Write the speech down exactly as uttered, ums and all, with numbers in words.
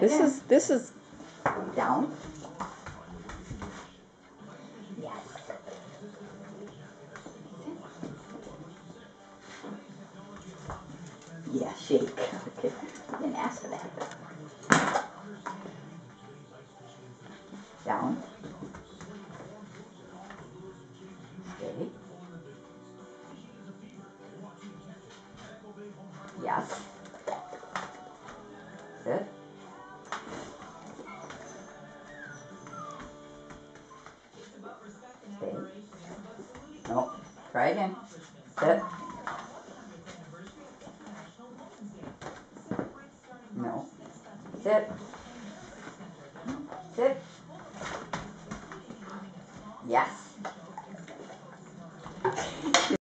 This again. is this is Down. Yes. Yeah, shake. Okay. I didn't ask for that. Down. Steady. Yes. Sit. Steady. No. Try again. Sit. No. Sit. Sit. Yes.